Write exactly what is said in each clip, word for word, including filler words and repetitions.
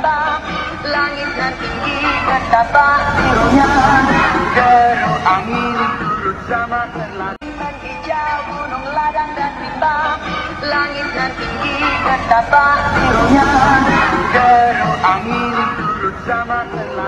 bintang, langit dan tinggi betapa birunya, deru angin turut sama selatan hijau, gunung ladang dan bintang, langit dan tinggi betapa birunya, deru angin turut sama selatan.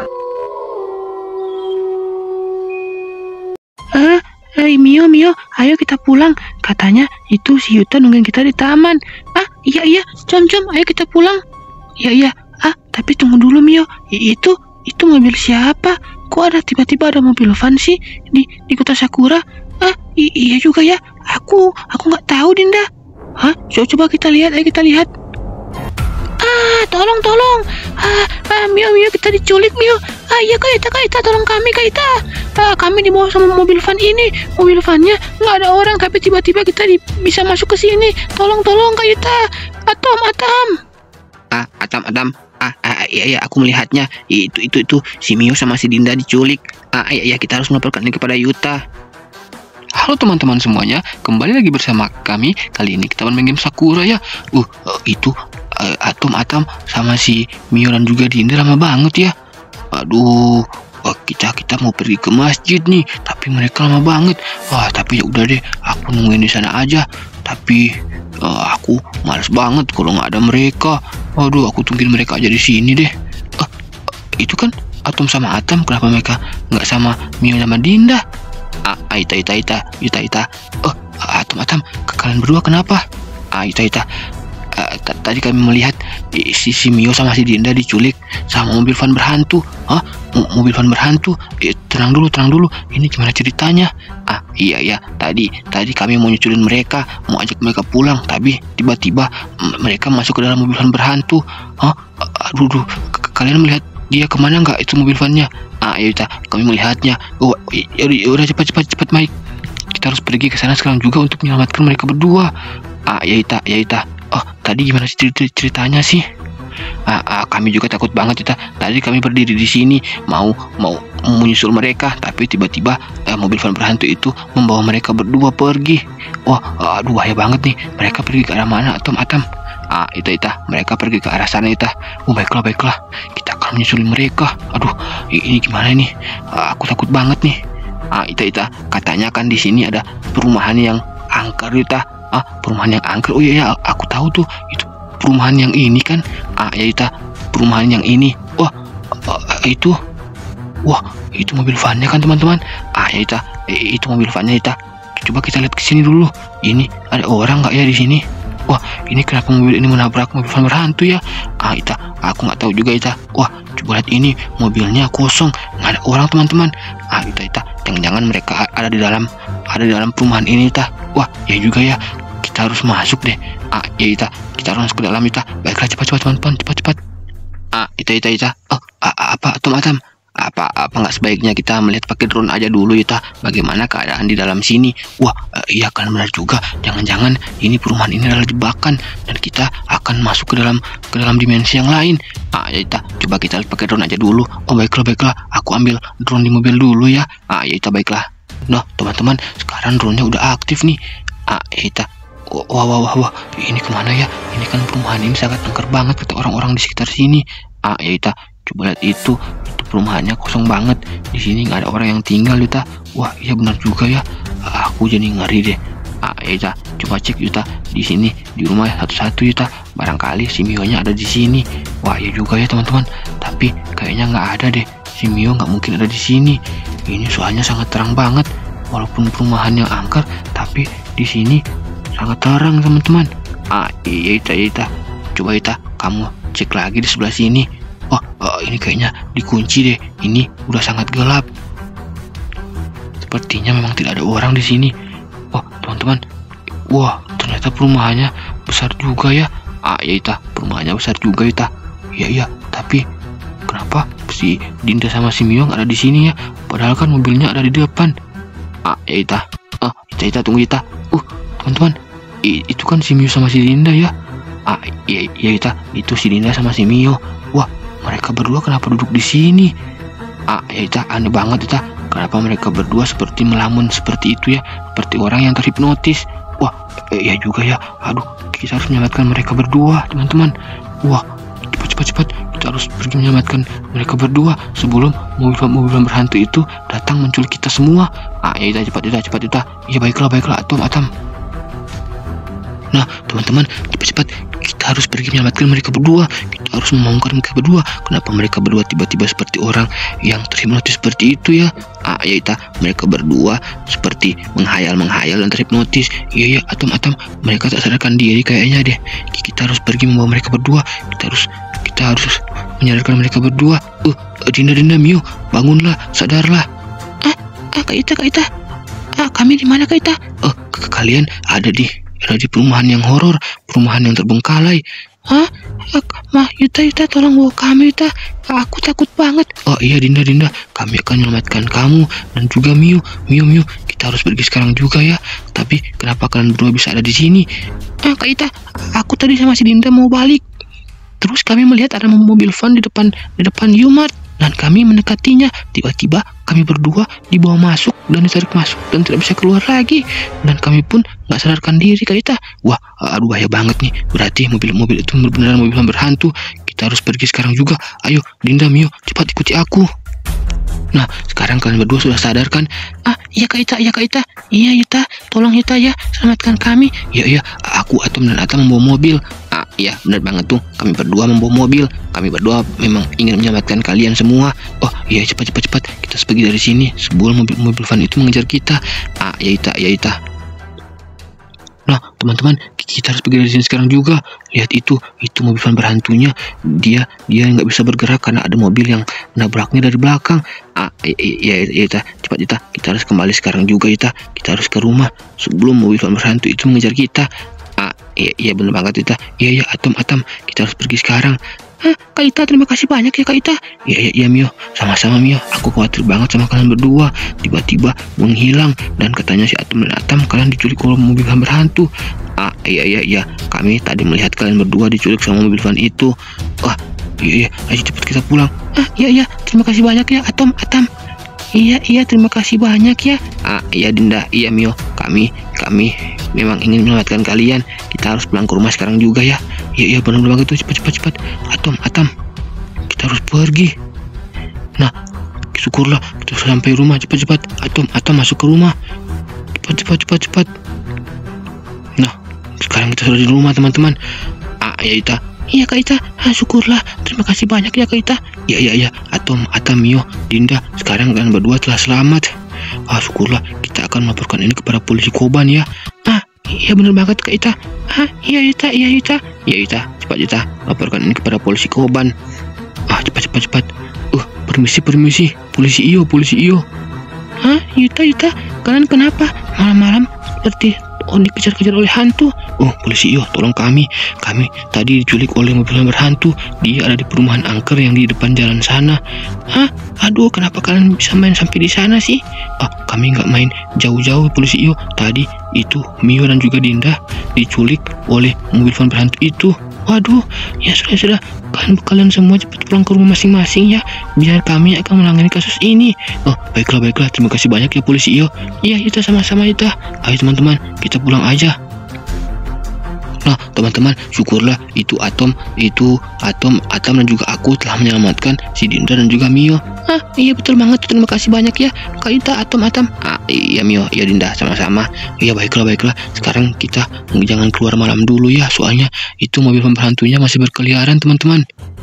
Eh, eh, Mio, Mio, ayo kita pulang. Katanya itu si Yuta nungguin kita di taman. Ah, iya, iya, com, com, ayo kita pulang. Iya, iya, ah, tapi tunggu dulu, Mio. I- itu, itu mobil siapa? Kok ada tiba-tiba ada mobil van sih di di kota Sakura? Ah, i- iya juga ya. Aku, aku nggak tahu, Dinda. Hah? Coba, coba kita lihat, ayo kita lihat. Ah, tolong, tolong. Ah, ah, Mio, Mio, kita diculik, Mio. Ah, iya, Kak Ita, Kak Ita, tolong kami, Kak Ita. Ah, kami dibawa sama mobil van ini. Mobil vannya nggak ada orang, tapi tiba-tiba kita di, bisa masuk ke sini. Tolong, tolong, Kak Ita. Atom, Atom. Ah, Atam, Atam. Ah, ah, iya, iya, aku melihatnya. Itu, itu, itu. Si Mio sama si Dinda diculik. Ah, iya, iya, kita harus melaporkan ini kepada Yuta. Halo teman-teman semuanya, kembali lagi bersama kami. Kali ini kita main game Sakura ya. Uh, uh itu uh, Atom, Atam sama si Mio dan juga Dinda lama banget ya. Aduh, uh, kita kita mau pergi ke masjid nih, tapi mereka lama banget. Wah, tapi ya udah deh, aku nungguin di sana aja. Tapi uh, aku males banget kalau nggak ada mereka. Waduh, aku tungguin mereka aja di sini deh. Uh, uh, itu kan Atom sama Atam, kenapa mereka nggak sama Mio sama Dinda? Ah, Ita, Ita, Ita, Ita, Ita. Oh, Atom, Atom, kalian berdua kenapa? Ah, Ita, Ita. Uh, tadi kami melihat eh, si, si Mio sama si Dinda diculik sama mobil van berhantu. Hah? M mobil van berhantu? Eh, tenang dulu, tenang dulu. Ini gimana ceritanya? Ah, iya, iya. Tadi, tadi kami mau nyuculin mereka, mau ajak mereka pulang, tapi tiba-tiba mereka masuk ke dalam mobil van berhantu. Hah? Aduh, aduh. Kalian melihat dia kemana nggak itu mobil vannya? Ah, ya udah, kami melihatnya. Oh, ya udah, cepat, cepat, cepat, Mike. Kita harus pergi ke sana sekarang juga untuk menyelamatkan mereka berdua. Ah, ya Ita, ya Ita. Oh, tadi gimana cer ceritanya sih? Ah, ah, kami juga takut banget, Ita. Tadi kami berdiri di sini mau mau menyusul mereka, tapi tiba-tiba eh, mobil van berhantu itu membawa mereka berdua pergi. Wah, aduh, bahaya banget nih. Mereka pergi ke arah mana, Atom, Atom? Ah, Ita, Ita, mereka pergi ke arah sana, Ita. Oh, baiklah, baiklah, kita akan menyusul mereka. Aduh, ini gimana nih? Ah, aku takut banget nih. Ah, Ita, Ita, katanya kan di sini ada perumahan yang angker, Ita. Ah, perumahan yang angker. Oh iya, ya, aku tahu tuh, itu perumahan yang ini kan. Ah, ya Ita, perumahan yang ini. Wah, uh, itu, wah, itu mobil vannya kan, teman-teman. Ah, ya Ita, itu mobil vannya, Ita. Coba kita lihat ke sini dulu. Ini ada orang nggak ya di sini? Wah, ini kenapa mobil ini menabrak mobil van berhantu ya? Ah, Ita, aku nggak tahu juga, Ita. Wah, coba lihat ini, mobilnya kosong, nggak ada orang, teman-teman. Ah, Ita, Ita, jangan-jangan mereka ada di dalam, ada di dalam perumahan ini, Ita. Wah, ya juga ya, kita harus masuk deh. Ah, ya Ita, kita harus masuk ke dalam, Ita. Baiklah, cepat-cepat, teman-teman, cepat-cepat. Ah, Ita, Ita, Ita. Oh, apa, Atom, Atom? Apa apa nggak sebaiknya kita melihat pakai drone aja dulu, Ita, bagaimana keadaan di dalam sini? Wah, uh, iya kan, benar juga, jangan-jangan ini perumahan ini adalah jebakan dan kita akan masuk ke dalam ke dalam dimensi yang lain. Ah, ya Ita, coba kita lihat pakai drone aja dulu. Oh, baiklah, baiklah, aku ambil drone di mobil dulu ya. Ah, ya Ita, baiklah. Nah, teman-teman, sekarang drone-nya udah aktif nih. Ah, ya Ita. Wah, wah, wah, wah, ini kemana ya? Ini kan perumahan ini sangat angker banget kata orang-orang di sekitar sini. Ah, ya Ita, coba lihat itu, itu perumahannya kosong banget. Di sini nggak ada orang yang tinggal, Yuta. Wah, iya benar juga ya. Aku jadi ngeri deh. Ah, Yuta, coba cek Yuta di sini di rumah satu-satu, Yuta. Barangkali si Mio-nya ada di sini. Wah, iya juga ya, teman-teman. Tapi kayaknya nggak ada deh. Si Mio nggak mungkin ada di sini. Ini soalnya sangat terang banget. Walaupun perumahannya angker, tapi di sini sangat terang, teman-teman. Ah, iya Yuta, Yuta. Coba Yuta, kamu cek lagi di sebelah sini. Oh, oh, ini kayaknya dikunci deh. Ini udah sangat gelap. Sepertinya memang tidak ada orang di sini. Oh, teman-teman. Wah, ternyata perumahannya besar juga ya. Ah, ya Ita, perumahannya besar juga, Ita. Iya, iya, tapi kenapa si Dinda sama si Mio nggak ada di sini ya? Padahal kan mobilnya ada di depan. Ah, ya Ita. Ah, Ita, Ita, tunggu Ita. Uh, teman-teman. Itu kan si Mio sama si Dinda ya. Ah, iya, iya Ita, itu si Dinda sama si Mio. Wah, mereka berdua kenapa duduk di sini? Ah, ya Ita, aneh banget, Ita. Kenapa mereka berdua seperti melamun seperti itu ya? Seperti orang yang terhipnotis. Wah, eh, ya juga ya. Aduh, kita harus menyelamatkan mereka berdua, teman-teman. Wah, cepat, cepat, cepat. kita harus pergi menyelamatkan mereka berdua sebelum mobil-mobil berhantu itu datang menculik kita semua. Ah, ya Ita, cepat Ita, cepat Ita. Ya baiklah, baiklah, Atom, Atom. Nah, teman-teman, cepat-cepat kita harus pergi menyelamatkan mereka berdua. Kita harus membongkar mereka berdua. Kenapa mereka berdua tiba-tiba seperti orang yang terhipnotis seperti itu ya? Ah, ya Ita, mereka berdua seperti menghayal-menghayal dan terhipnotis. Iya ya, Atom, Atom, mereka tak sadarkan diri kayaknya deh. Kita harus pergi membawa mereka berdua. Kita harus kita harus menyadarkan mereka berdua. Uh, Dinda, Dinda, Mio, bangunlah, sadarlah. Ah, ah Kak Ita, Kak Ita. Ah, kami di mana Kak Ita? Oh, kalian ada di ada di perumahan yang horor, perumahan yang terbengkalai. Hah? Mah, Yuta, Yuta, tolong bawa kami, Yuta. Aku takut banget. Oh iya, Dinda, Dinda, kami akan menyelamatkan kamu dan juga Mio. Mio, Mio, kita harus pergi sekarang juga ya. Tapi kenapa kalian berdua bisa ada di sini? Ah, Kak Ita, aku tadi sama si Dinda mau balik. Terus kami melihat ada mobil van di depan di depan U-Mart dan kami mendekatinya. Tiba-tiba kami berdua dibawa masuk dan ditarik masuk dan tidak bisa keluar lagi. Dan kami pun nggak sadarkan diri, Kak Ita. Wah, aduh bahaya banget nih. Berarti mobil-mobil itu benar-benar mobil berhantu. Kita harus pergi sekarang juga. Ayo, Dinda, Mio, cepat ikuti aku. Nah, sekarang kalian berdua sudah sadar kan? Ah, iya Kak Ita, iya Kak Ita. Iya Ita, tolong Ita ya, selamatkan kami. Iya, iya, aku, Atom, dan Atom membawa mobil. Ah, iya, benar banget tuh. Kami berdua membawa mobil. Kami berdua memang ingin menyelamatkan kalian semua. Oh, iya, cepat, cepat, cepat. Kita harus pergi dari sini sebelum mobil-mobil van itu mengejar kita. Ah, iya Ita, iya Ita. Nah, teman-teman, kita harus pergi dari sini sekarang juga. Lihat itu, itu mobil van berhantunya. Dia, dia nggak bisa bergerak karena ada mobil yang menabraknya dari belakang. Ah, iya, iya, Ita, cepat Ita. Kita harus kembali sekarang juga, Ita. Kita harus ke rumah sebelum mobil van berhantu itu mengejar kita. Ah, iya, iya benar banget, Ita. Iya, iya, Atom, Atom, kita harus pergi sekarang. Hah, Kak Ita, terima kasih banyak ya Kak Ita. Iya, iya, iya, Mio, sama-sama Mio. Aku khawatir banget sama kalian berdua. Tiba-tiba menghilang dan katanya si Atom dan Atom kalian diculik oleh mobil van berhantu. Ah, iya, iya, iya. Kami tadi melihat kalian berdua diculik sama mobil van itu. Wah, iya, iya. Ayo cepat kita pulang. Ah, iya, iya. Terima kasih banyak ya Atom, Atom. Iya, iya, terima kasih banyak ya. Ah, iya Dinda, iya Mio. Kami, kami memang ingin menyelamatkan kalian. Kita harus pulang ke rumah sekarang juga ya. Iya, iya, benar banget tuh. Cepat, cepat, cepat. Atom, Atom, kita harus pergi. Nah, syukurlah kita sudah sampai rumah. Cepat, cepat. Atom, Atom masuk ke rumah. Cepat, cepat, cepat, cepat. Nah, sekarang kita sudah di rumah, teman-teman. Ah, iya Ita. Iya Kak Ita, ah, syukurlah. Terima kasih banyak ya Kak Ita. Iya, iya, iya. Atom, Atom, Mio, Dinda, sekarang kalian berdua telah selamat. Ah, syukurlah. Kita akan melaporkan ini kepada polisi Koban ya. Ah, iya benar banget Kak Ita. Ah, iya Ita, iya Ita. Iya Ita, cepat Ita, laporkan ini kepada polisi Koban. Ah, cepat, cepat, cepat. Uh, permisi, permisi. Polisi Iyo, polisi Iyo. Hah, Ita, Ita, kalian kenapa malam-malam seperti oh dikejar-kejar oleh hantu? Oh, polisi Iyo, tolong kami. Kami tadi diculik oleh mobil yang berhantu. Dia ada di perumahan angker yang di depan jalan sana. Hah? Aduh, kenapa kalian bisa main sampai di sana sih? Ah, kami nggak main jauh-jauh, polisi Iyo. Tadi itu Mio dan juga Dinda diculik oleh mobil van berhantu itu. Waduh, ya sudah sudah. Kalian kalian semua cepat pulang ke rumah masing-masing ya. Biar kami akan menangani kasus ini. Oh, baiklah, baiklah. Terima kasih banyak ya, polisi Iyo. Iya, Ita, sama-sama Ita. Ayo teman-teman, kita pulang aja. Nah, teman-teman, syukurlah itu Atom, itu Atom, Atom dan juga aku telah menyelamatkan si Dinda dan juga Mio. Ah, iya betul banget. Terima kasih banyak ya, Kak Ita, Atom, Atom. Ah, iya Mio, iya Dinda, sama-sama. Iya, baiklah, baiklah. Sekarang kita jangan keluar malam dulu ya, soalnya itu mobil pemberhantunya masih berkeliaran, teman-teman.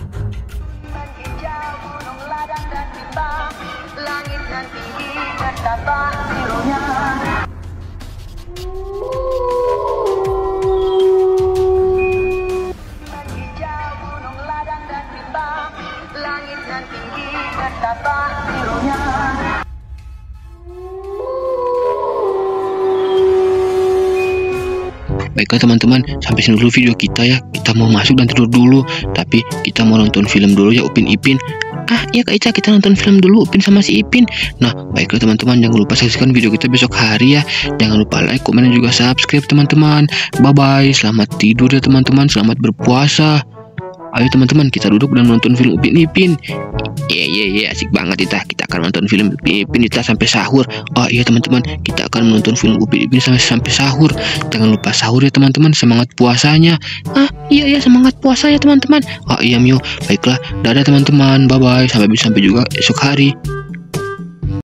Baiklah teman-teman, sampai sini dulu video kita ya. Kita mau masuk dan tidur dulu, tapi kita mau nonton film dulu ya, Upin Ipin. Ah, iya Kak Ica, kita nonton film dulu Upin sama si Ipin. Nah, baiklah teman-teman, jangan lupa saksikan video kita besok hari ya. Jangan lupa like, komen, dan juga subscribe teman-teman. Bye-bye, selamat tidur ya teman-teman, selamat berpuasa. Ayo teman-teman, kita duduk dan menonton film Upin Ipin. Iya iya iya, asik banget kita. Kita akan menonton film Upin Ipin kita sampai sahur. Oh iya teman-teman, kita akan menonton film Upin Ipin sampai sampai sahur. Jangan lupa sahur ya teman-teman, semangat puasanya. Ah, iya iya semangat puasa ya teman-teman. Oh iya Mio, baiklah. Dadah teman-teman, bye bye. Sampai sampai juga esok hari.